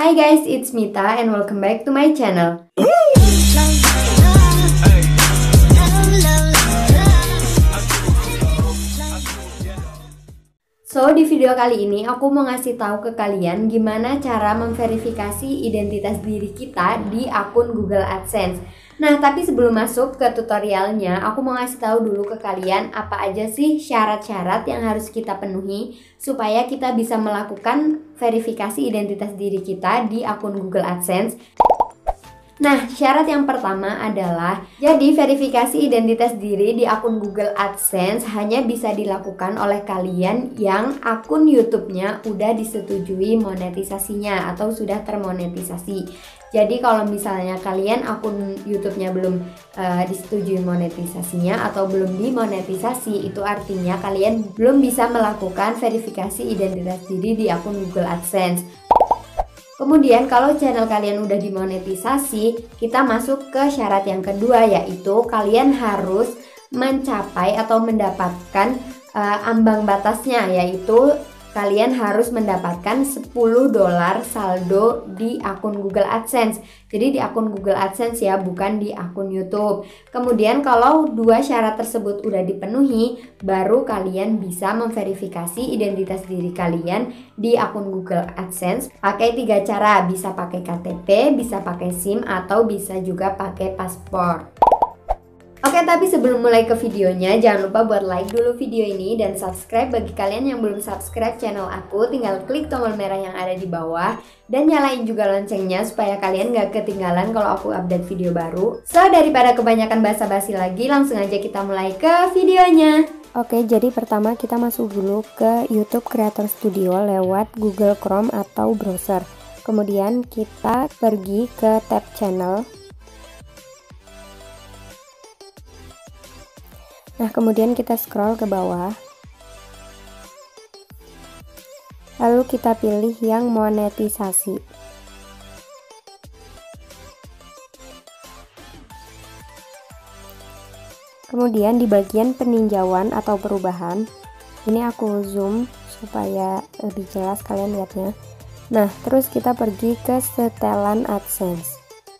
Hi guys, it's Mita and welcome back to my channel. So, di video kali ini aku mau ngasih tahu ke kalian gimana cara memverifikasi identitas diri kita di akun Google AdSense. Nah, tapi sebelum masuk ke tutorialnya, aku mau ngasih tahu dulu ke kalian apa aja sih syarat-syarat yang harus kita penuhi supaya kita bisa melakukan verifikasi identitas diri kita di akun Google AdSense. Nah, syarat yang pertama adalah, jadi verifikasi identitas diri di akun Google AdSense hanya bisa dilakukan oleh kalian yang akun YouTube-nya udah disetujui monetisasinya atau sudah termonetisasi. Jadi kalau misalnya kalian akun YouTube-nya belum disetujui monetisasinya atau belum dimonetisasi, itu artinya kalian belum bisa melakukan verifikasi identitas diri di akun Google AdSense. Kemudian kalau channel kalian udah dimonetisasi, kita masuk ke syarat yang kedua, yaitu kalian harus mencapai atau mendapatkan ambang batasnya, yaitu kalian harus mendapatkan $10 saldo di akun Google AdSense. Jadi di akun Google AdSense ya, bukan di akun YouTube. Kemudian kalau dua syarat tersebut udah dipenuhi, baru kalian bisa memverifikasi identitas diri kalian di akun Google AdSense pakai 3 cara. Bisa pakai KTP, bisa pakai SIM, atau bisa juga pakai paspor. Oke, tapi sebelum mulai ke videonya, jangan lupa buat like dulu video ini dan subscribe. Bagi kalian yang belum subscribe channel aku, tinggal klik tombol merah yang ada di bawah dan nyalain juga loncengnya supaya kalian gak ketinggalan kalau aku update video baru. So, daripada kebanyakan basa-basi lagi, langsung aja kita mulai ke videonya. Oke, jadi pertama kita masuk dulu ke YouTube Creator Studio lewat Google Chrome atau browser. Kemudian kita pergi ke tab channel. Nah, kemudian kita scroll ke bawah. Lalu kita pilih yang monetisasi. Kemudian di bagian peninjauan atau perubahan, ini aku zoom supaya lebih jelas kalian lihatnya. Nah, terus kita pergi ke setelan AdSense.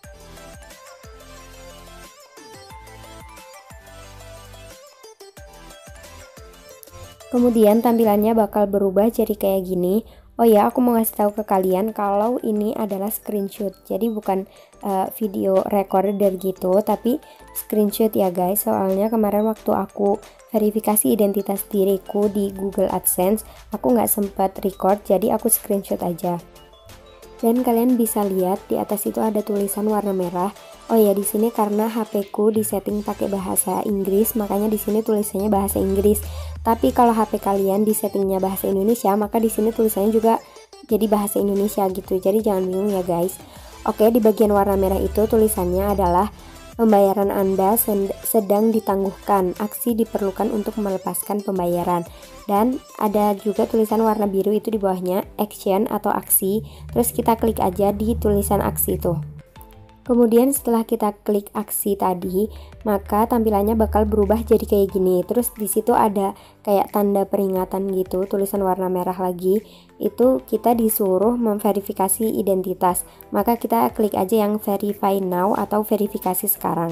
Kemudian tampilannya bakal berubah jadi kayak gini. Oh ya, aku mau ngasih tahu ke kalian kalau ini adalah screenshot. Jadi bukan video recorder gitu, tapi screenshot ya guys. Soalnya kemarin waktu aku verifikasi identitas diriku di Google AdSense, aku nggak sempat record, jadi aku screenshot aja. Dan kalian bisa lihat di atas itu ada tulisan warna merah. Oh ya, di sini karena HP ku disetting pakai bahasa Inggris, makanya di sini tulisannya bahasa Inggris. Tapi kalau HP kalian disettingnya bahasa Indonesia, maka di sini tulisannya juga jadi bahasa Indonesia gitu. Jadi jangan bingung ya guys. Oke, di bagian warna merah itu tulisannya adalah pembayaran Anda sedang ditangguhkan. Aksi diperlukan untuk melepaskan pembayaran. Dan ada juga tulisan warna biru itu di bawahnya, action atau aksi. Terus kita klik aja di tulisan aksi itu. Kemudian setelah kita klik aksi tadi, maka tampilannya bakal berubah jadi kayak gini. Terus di situ ada kayak tanda peringatan gitu, tulisan warna merah lagi. Itu kita disuruh memverifikasi identitas. Maka kita klik aja yang verify now atau verifikasi sekarang.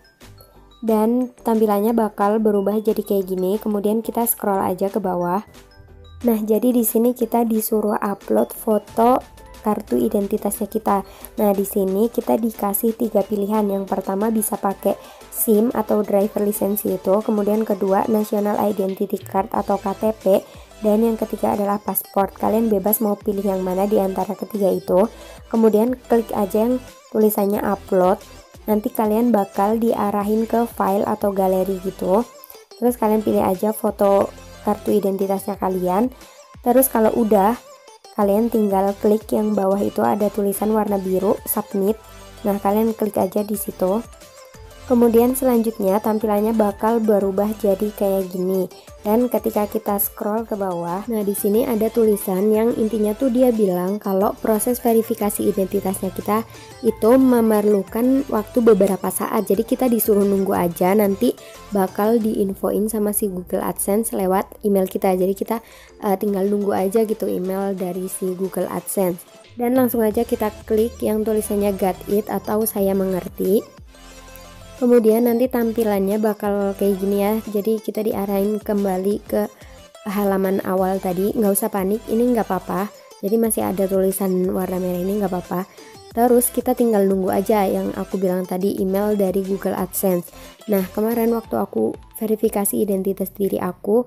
Dan tampilannya bakal berubah jadi kayak gini. Kemudian kita scroll aja ke bawah. Nah, jadi di sini kita disuruh upload foto kartu identitasnya kita. Nah, di sini kita dikasih 3 pilihan. Yang pertama bisa pakai SIM atau driver license itu, kemudian kedua National Identity Card atau KTP, dan yang ketiga adalah paspor. Kalian bebas mau pilih yang mana di antara ketiga itu. Kemudian klik aja yang tulisannya upload. Nanti kalian bakal diarahin ke file atau galeri gitu. Terus kalian pilih aja foto kartu identitasnya kalian. Terus kalau udah, kalian tinggal klik yang bawah itu ada tulisan warna biru submit. Nah, kalian klik aja di situ. Kemudian selanjutnya tampilannya bakal berubah jadi kayak gini. Dan ketika kita scroll ke bawah, nah di sini ada tulisan yang intinya tuh dia bilang kalau proses verifikasi identitasnya kita itu memerlukan waktu beberapa saat. Jadi kita disuruh nunggu aja, nanti bakal diinfoin sama si Google AdSense lewat email kita. Jadi kita tinggal nunggu aja gitu email dari si Google AdSense. Dan langsung aja kita klik yang tulisannya got it atau saya mengerti. Kemudian nanti tampilannya bakal kayak gini ya. Jadi kita diarahin kembali ke halaman awal tadi. Nggak usah panik, ini nggak apa-apa. Jadi masih ada tulisan warna merah ini nggak apa-apa. Terus kita tinggal nunggu aja yang aku bilang tadi, email dari Google AdSense. Nah kemarin waktu aku verifikasi identitas diri aku,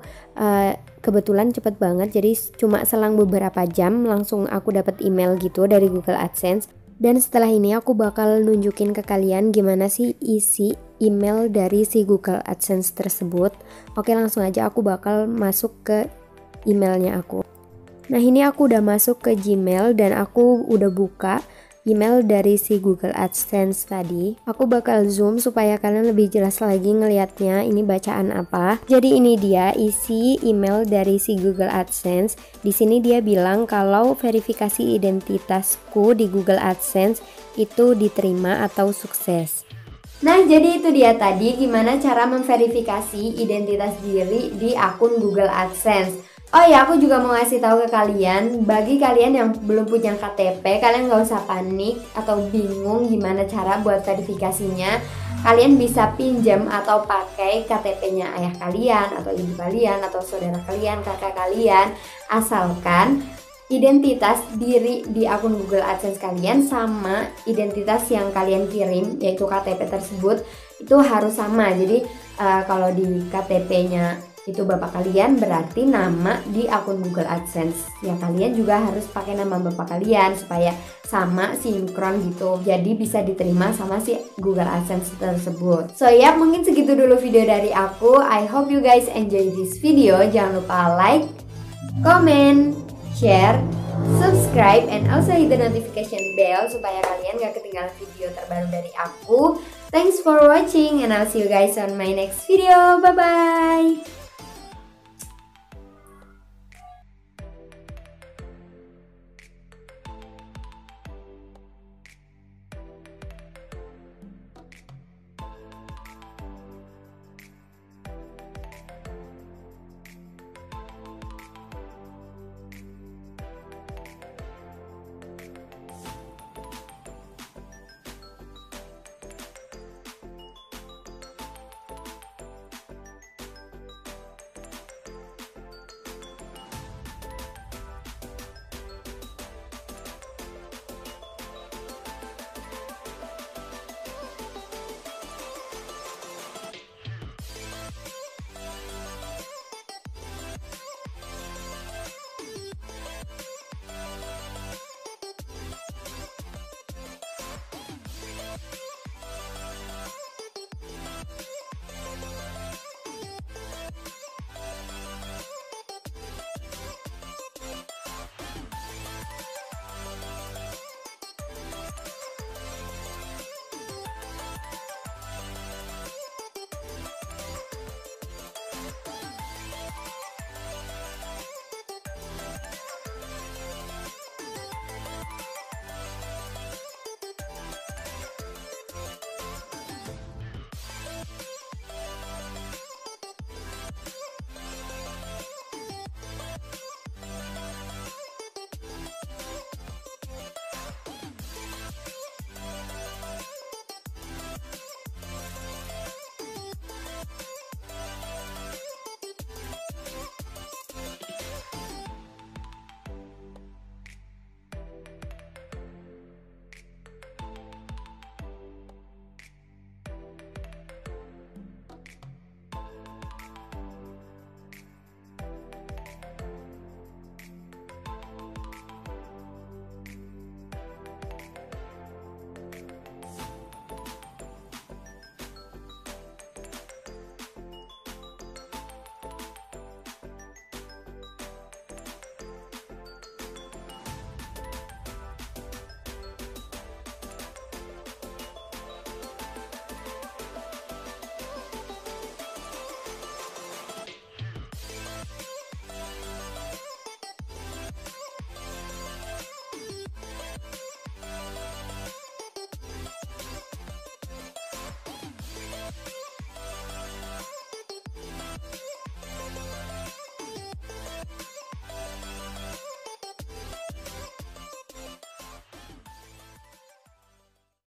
kebetulan cepet banget. Jadi cuma selang beberapa jam langsung aku dapat email gitu dari Google AdSense. Dan setelah ini aku bakal nunjukin ke kalian gimana sih isi email dari si Google AdSense tersebut. Oke, langsung aja aku bakal masuk ke emailnya aku. Nah ini aku udah masuk ke Gmail dan aku udah buka email dari si Google AdSense tadi. Aku bakal zoom supaya kalian lebih jelas lagi ngelihatnya ini bacaan apa. Jadi ini dia isi email dari si Google AdSense. Di sini dia bilang kalau verifikasi identitasku di Google AdSense itu diterima atau sukses. Nah jadi itu dia tadi gimana cara memverifikasi identitas diri di akun Google AdSense. Oh ya, aku juga mau ngasih tahu ke kalian, bagi kalian yang belum punya KTP, kalian nggak usah panik atau bingung gimana cara buat verifikasinya. Kalian bisa pinjam atau pakai KTP-nya ayah kalian, atau ibu kalian, atau saudara kalian, kakak kalian, asalkan identitas diri di akun Google AdSense kalian sama identitas yang kalian kirim, yaitu KTP tersebut, itu harus sama. Jadi kalau di KTP-nya itu bapak kalian, berarti nama di akun Google AdSense ya kalian juga harus pakai nama bapak kalian supaya sama, sinkron gitu, jadi bisa diterima sama si Google AdSense tersebut. So ya, mungkin segitu dulu video dari aku. I hope you guys enjoy this video. Jangan lupa like, comment, share, subscribe, and also hit the notification bell supaya kalian gak ketinggalan video terbaru dari aku. Thanks for watching and I'll see you guys on my next video. Bye bye.